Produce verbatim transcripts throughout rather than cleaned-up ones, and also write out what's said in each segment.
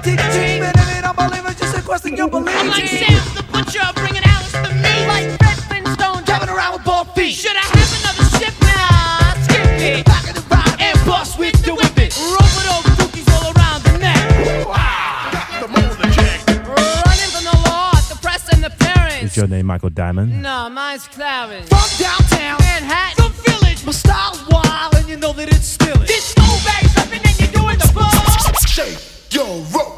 teach you. Even if you don't believe it, just a question you believe. I'm like Sam the Butcher, bringing Alice to me. Like Fred Flintstone, driving around with bald feet. Should I have another ship? Nah, skip it. Back in the ride And bust with the whip it. Roll with those dookies all around the neck. Wow, got the motor check. Running from the law, the press and the parents. Is your name Michael Diamond? No, mine's Clarence. From downtown, Manhattan, the village. my style's wild, and you know that it's still it. This old bag's something and you're doing the ball. Shake your robot.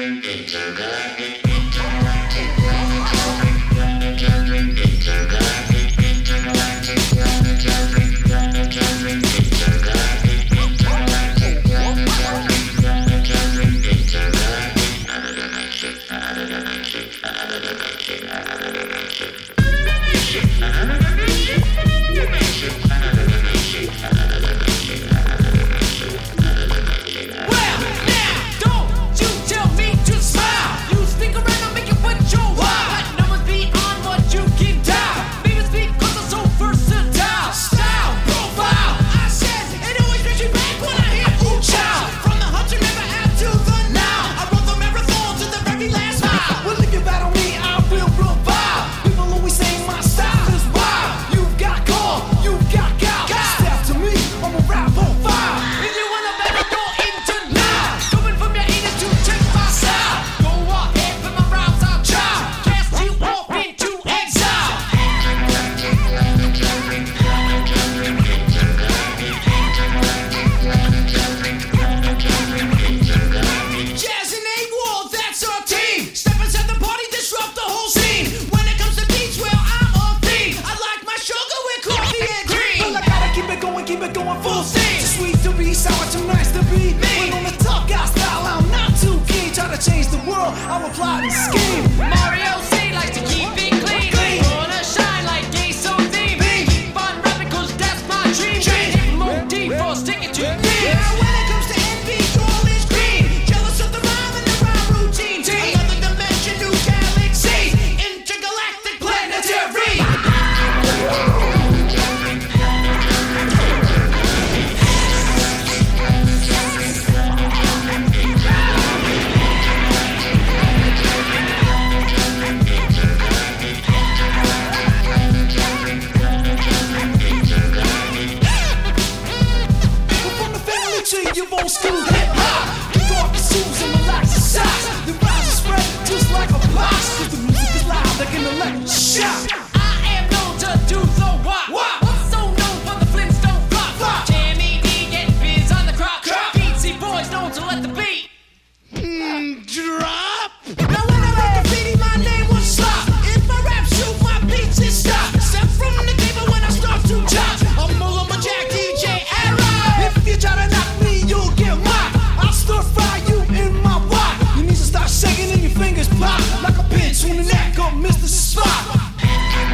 Shaking in your fingers pop like a pinch on the neck of Mister Spock.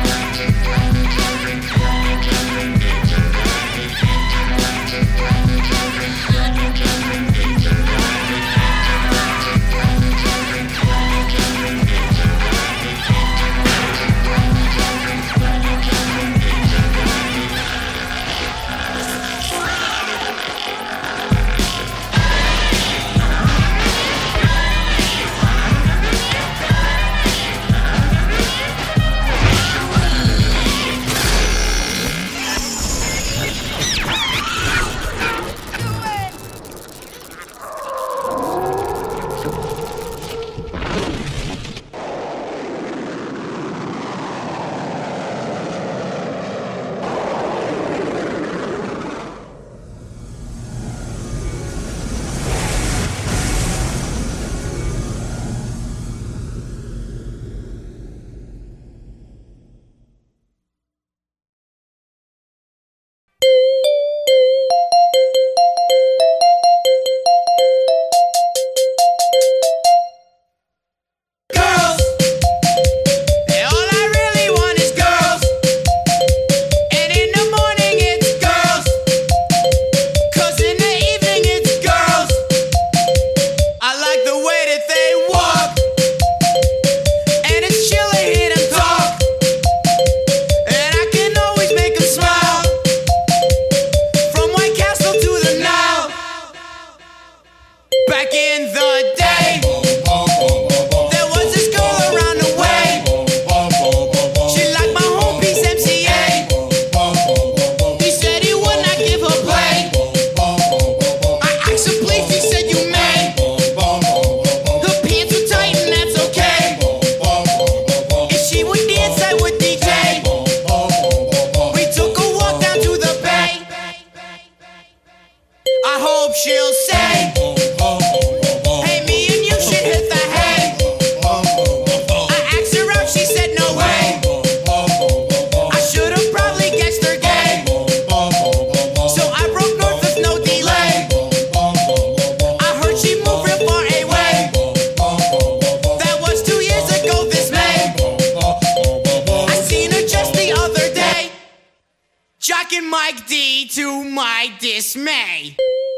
my dismay.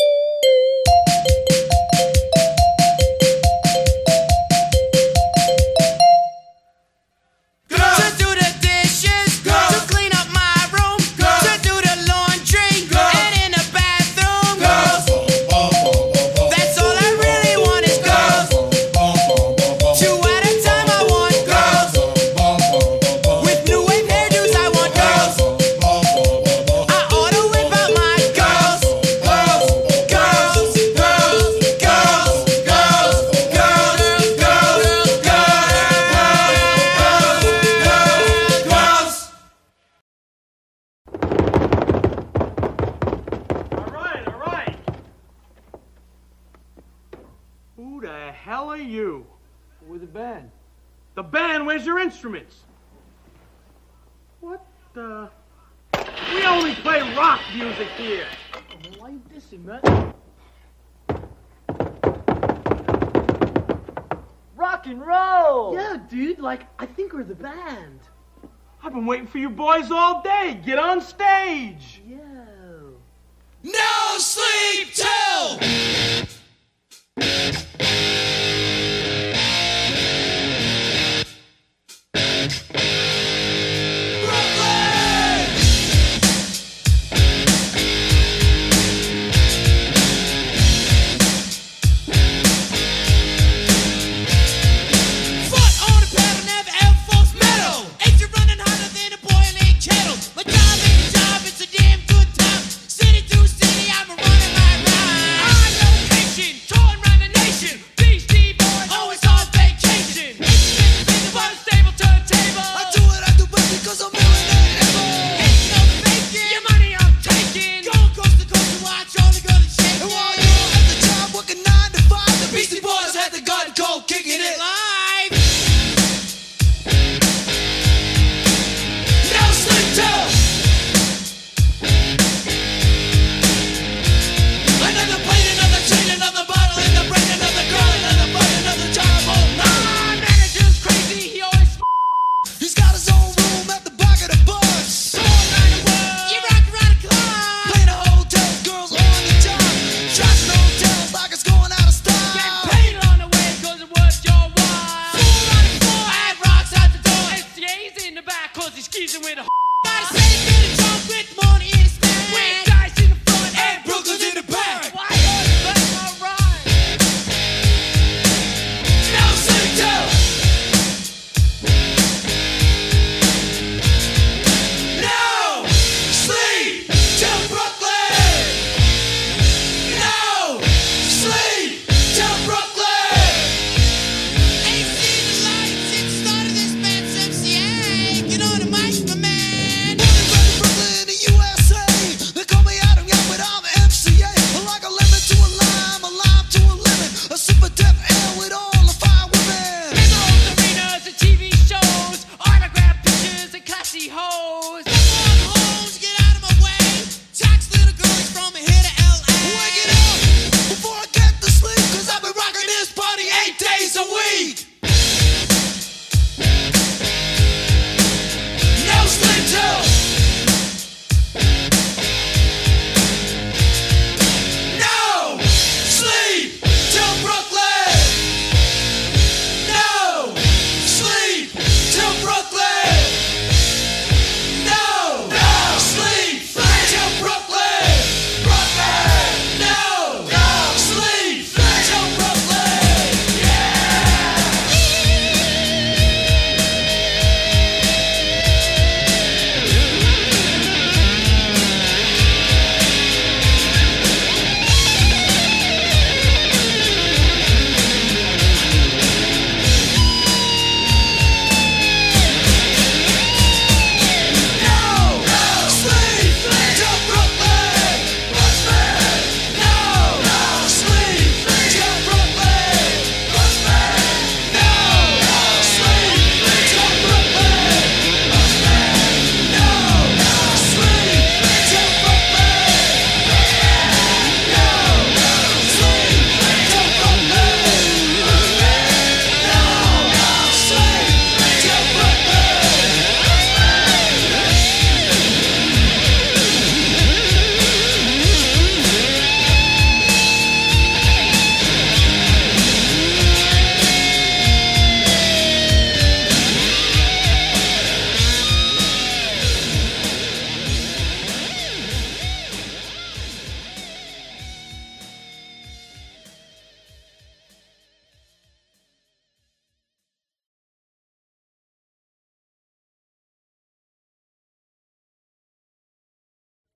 Who the hell are you? We're the band. The band? Where's your instruments? What the? We only play rock music here. Oh, man, why you dissing, man? Rock and roll! Yeah, dude, like, I think we're the band. I've been waiting for you boys all day. Get on stage. Yo. No sleep till! City to city, I'm running my ride. On location, touring around the nation.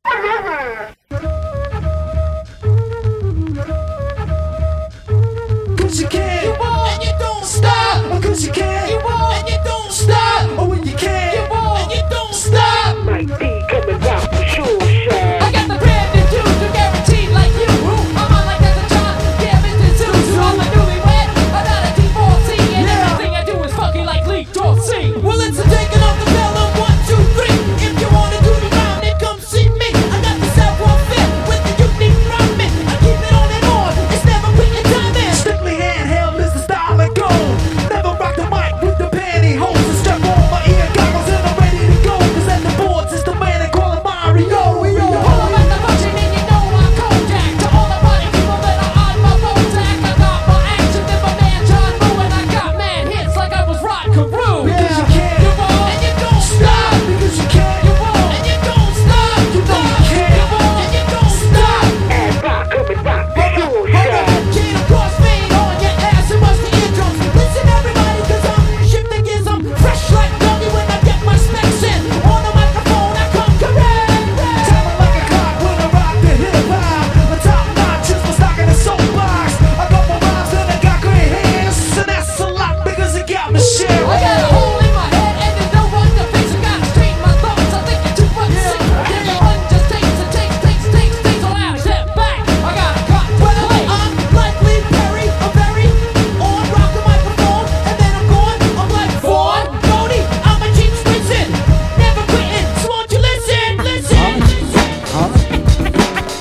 Cause you can, you won't, and you don't stop. Cause you can, you won't, and you don't stop. Or when you can, you won't, and you don't stop. Mike D coming out for sure, shine. I got the brand new dude, you guaranteed like you. I'm on like that's a John, yeah, Mister Zeus. I'm a newlywed, I'm not a divorcee, and Yeah. everything I do is fucking like Lee Dorsey. Well, it's a taking off the bell on one, two, three. If you wanna do the round, then come see me. I got the savoir faire with the unique rhyming. I keep it on and on, it's never quitting timing. Strictly handheld is the style I go. Never rock the mic with the pantyhose. And strap on my ear goggles and I'm ready to go. Cause at the boards it's the man they call him Mario. Pull up at the function and you know I'm Kodak. To all the party people that are on my Bojack, I got more action than my man John Woo, and I got mad hits like I was Rod Carew. Because you can, You won't, and you don't stop. because you can, You won't, and you don't stop. you know you can. You won't, and you don't stop. And rock coming rock for sure, Hold shine. up, chain across fade on your ass and bust the eardrums. Listen everybody, cause I'm shifting gears. I'm fresh like Dougie when I get my specs in. On the microphone I come correct. Timing like a clock when I rock the hip hop. The top notch is my stock in the soapbox. I got my rhymes and I got great hands. And that's a lot because it got me shit. I got a hole in my head and there's no one to fix it. Gotta straighten my thoughts, I think you're too much sick. Then the one just takes and takes, takes, takes, takes a loud step back. I got a cut to Well, play. I'm like Lee Perry, I'm very on, rock the microphone, and then I'm gone. I'm like Vaughn, Bodie, I'm a cheap Swinson, never quitting, so won't you listen, listen, listen.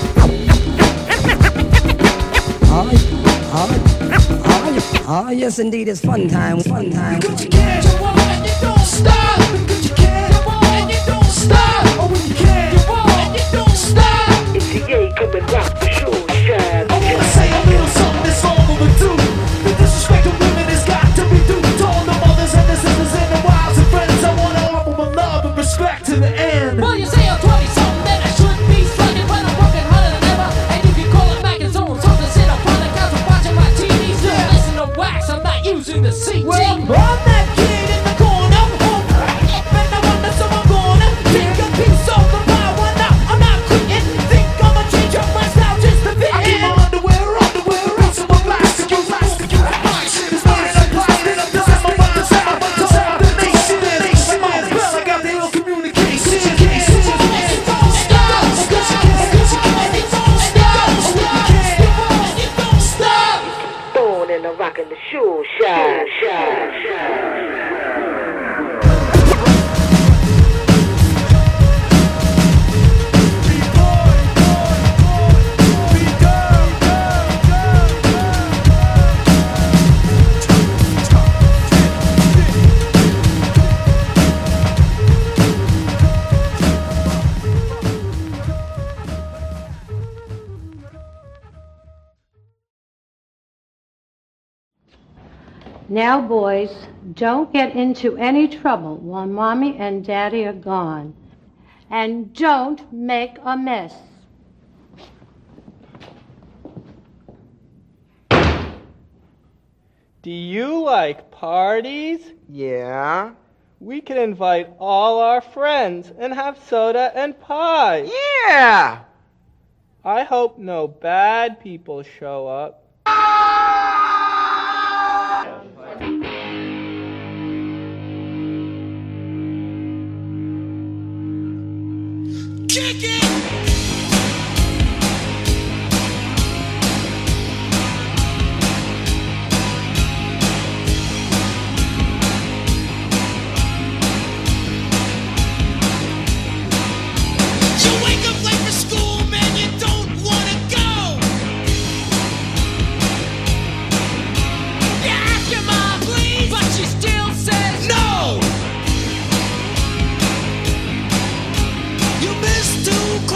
Ah, yes, indeed, it's fun time, fun time. Because you can, you won't, and you don't stop. Because you can, you won't, and you don't stop. Oh, when you can, you won't, and you don't stop. It's the A coming rock for sure, shine. I wanna say a little something that's all overdue. The disrespect of women has got to be due to all the mothers and the sisters and the wives and friends. I wanna offer my love and respect to the end. Well, you say I'm twenty something, then I should be slugging, but I'm working harder than ever. And you can call it back and so on. So to sit up on the couch and watching my T V, still listen to wax. I'm not using the C T. Well, I'm that kid in the corner, home, and I wonder so I'm gonna take a piece of the pie. Why not? I'm not quitting. Think I'ma change up my style just to fit in. I keep my underwear, underwear, piece of my plastic, use plastic, use plastic. It's not in a plastic, I'm done. My mind's out, my mind's out. The nation, nation, man's bell. I got the ill communication. Stop, because you can, because you can. Stop, oh, when you can, and you don't stop. Throwing and a rocking the shoe, shine, shine, shine. Now, boys, don't get into any trouble while Mommy and Daddy are gone. And don't make a mess. Do you like parties? Yeah. We can invite all our friends and have soda and pie. Yeah. I hope no bad people show up. Kick it! You wake up late for school, man, you don't wanna go. You ask your mom, please, but she still says no. You miss two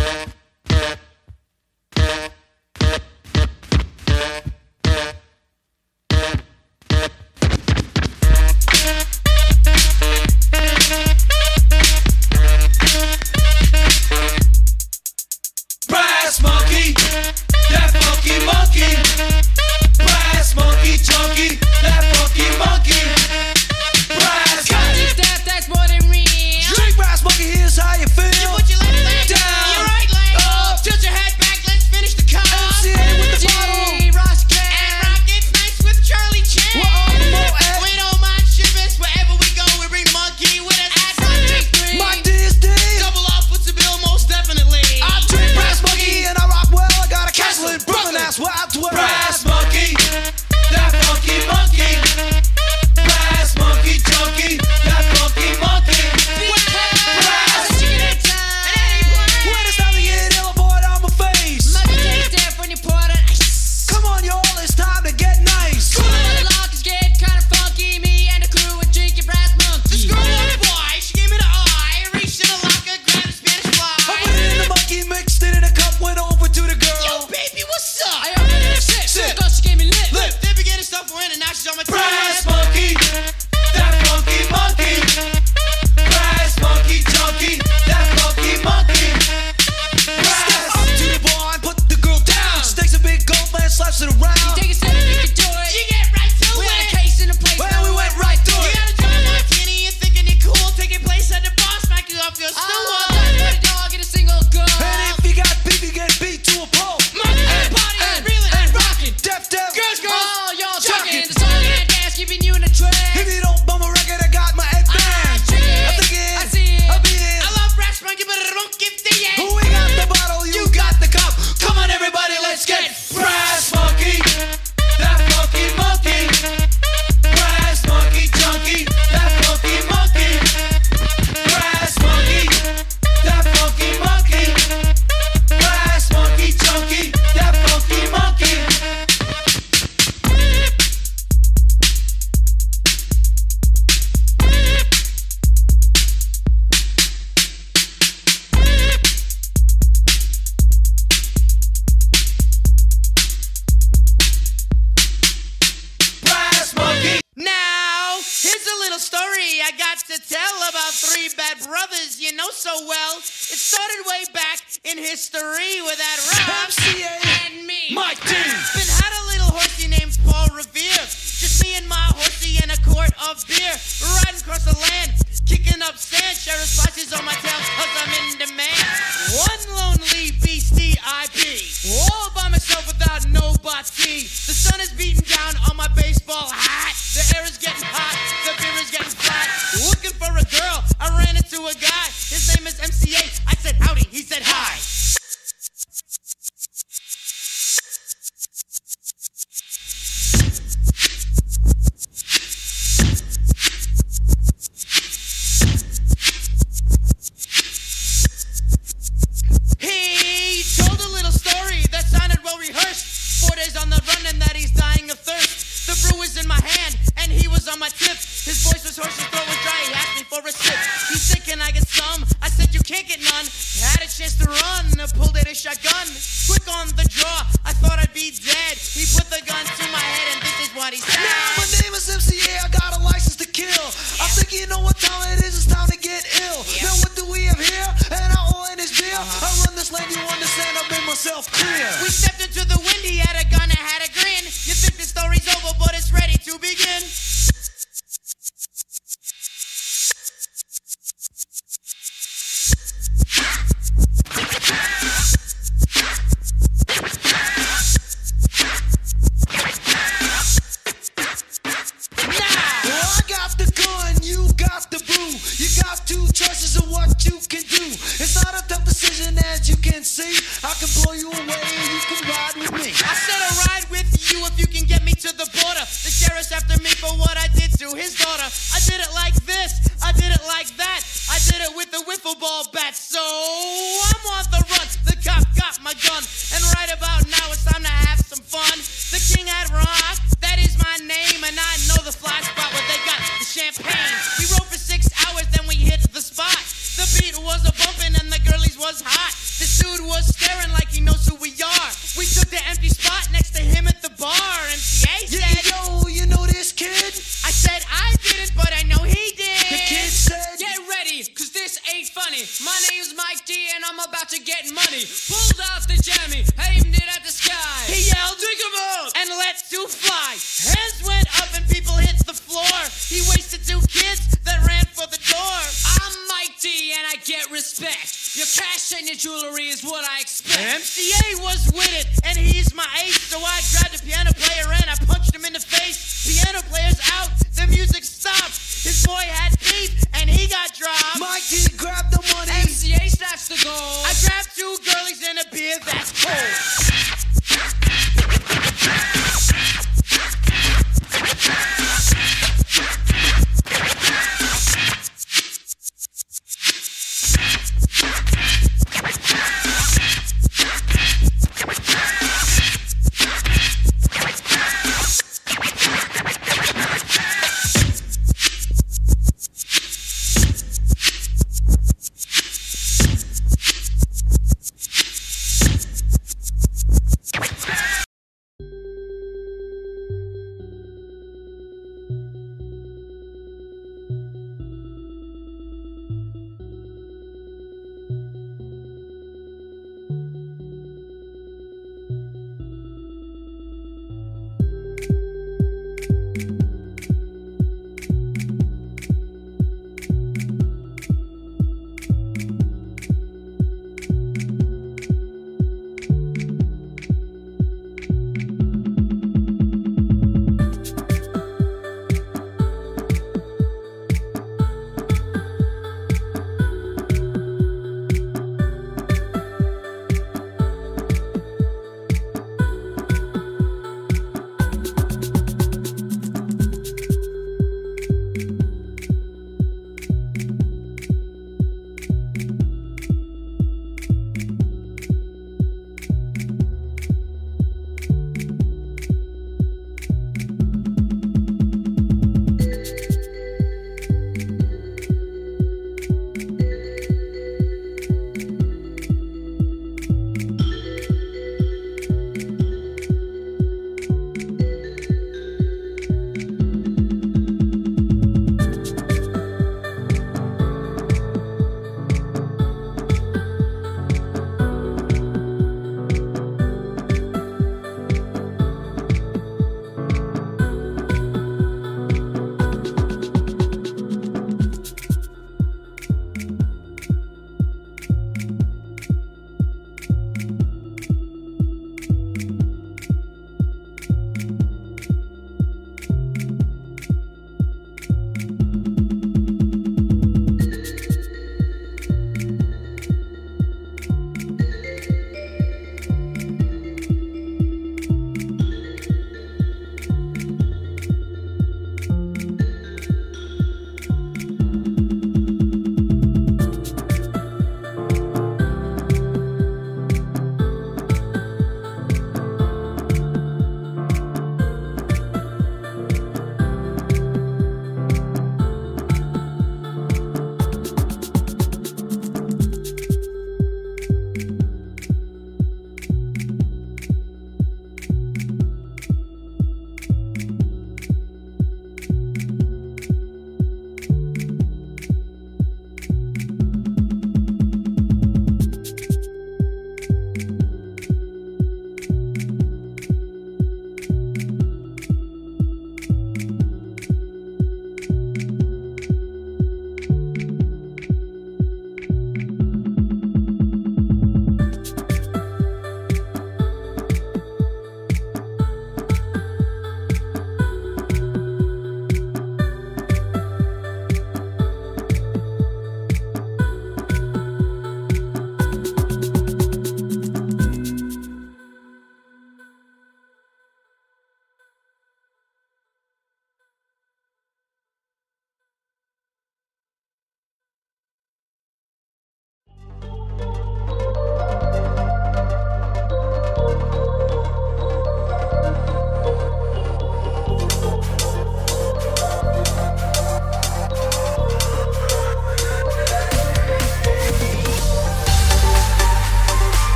Brass monkey, that funky monkey. Brass monkey, chunky, that funky monkey. Brass monkey, that, that's more than real. Drink brass monkey, here's how you feel. You put your left leg down, your right leg up, tilt your head back, let's finish the cut. M C A with the bottle. G, Ross Cat, and Rockets nice with Charlie Chan. We're on the Moet. We don't mind shivers, wherever we go, we bring monkey with us. At Rock three. My D is D. Double off puts the bill most definitely. I drink brass monkey and I rock well. I got a castle in Brooklyn, that's where I dwell. Brass monkey, that funky monkey. Brass monkey, chunky, that funky monkey. Brass. When it's time to get ill, boy, on my face. Come on, y'all, it's time to get nice. Cool the lock is getting kinda funky. Me and the crew are drinking brass monkey. The screw up boy, she gave me the eye. Reached in the locker, grabbed a Spanish fly. I put it in the monkey, mixed it in a cup, went over to the girl. Yo, baby, what's up? I opened it a sip. Sip. Girl, she gave me lip. Lip. Then began to stuff her in and now she's on my Brass tip. monkey, that funky monkey. Brass monkey, chunky, that funky monkey. Brass. Step up to the bar and put the girl down. She takes a big gulp and slaps it around. Take a step and you can do it. You get right to We it. had a case in the place. Well, we went right through You it. got a dry martini, you're thinking you're cool. Taking place at the bar, smack you off your stool. Oh, put a dog in a single girl. And if you got beef, you get beat to a pulp. Monkey And- party is and- reeling and and- rocking. Deaf, deaf. Girls, girls, oh, y'all Jocking. jocking. The song and dance keeping you in the trance. If you don't bum a record, I got my head I band. check it, I think it, I see it. I beat it. I love brass monkey, but I don't give the end. We got the bottle, you got the cup. Come on, everybody, let's get brass monkey, that funky monkey. Brass monkey, chunky, that funky monkey. Brass monkey, that funky monkey. Brass monkey, chunky, that funky monkey. Brass monkey. Now, here's a little story I got to tell about three bad brothers you know so well. It started way back in history with that Rob M C A and me. Mike D. Been had a little horsey named Paul Revere. Just me and my horsey in a quart of beer. Riding across the land, kicking up sand. Sheriff spices on my tail cause I'm in demand. One lonely beastie I be. All by myself without nobody. The sun is beating down on my baseball hat. The air is getting hot, the beer is getting flat. Looking for a girl, I ran into a guy. His name is M C A. I said howdy, he said hi. He told a little story that sounded well rehearsed. Four days on the run and that he's dying of thirst. The brew was in my hand and he was on my tip. His voice was hoarse, his throat was dry. He asked me for a sip. He said, "Can I get some?" I said, "You can't get none." Had a chance to run, pulled out a shotgun. Quick on the draw, I thought I'd be dead. He put the gun to my head and this is what he said. Now my name is M C A, I got a license to kill. I think you know what time it is, it's time to get ill. Now what do we have here? And I all in this beer. I run this lane, you understand, I've made myself clear. We stepped into the wind, he had a gun and had a grin. You think the story's over, but it's ready to begin. Well, I got the gun, you got the brew. You got two choices of what you can do. It's not a tough decision as you can see. I can blow you away, you can Mike D and I'm about to get money. Pulled out the jammy, aimed it at the sky. He yelled, "Dig 'em up!" and let two fly. Hands went up and people hit the floor. He wasted two kids that ran for the door. I'm Mike D and I get respect. Your cash and your jewelry is what I expect. M C A was with it and he's my ace. So I grabbed a piano player and I punched him in the face. Piano player's out, the music stopped. His boy had beef and he got dropped. Mike D grabbed the money. M C A snatched the gold. I grabbed two girlies and a beer that's cold.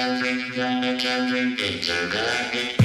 Internet.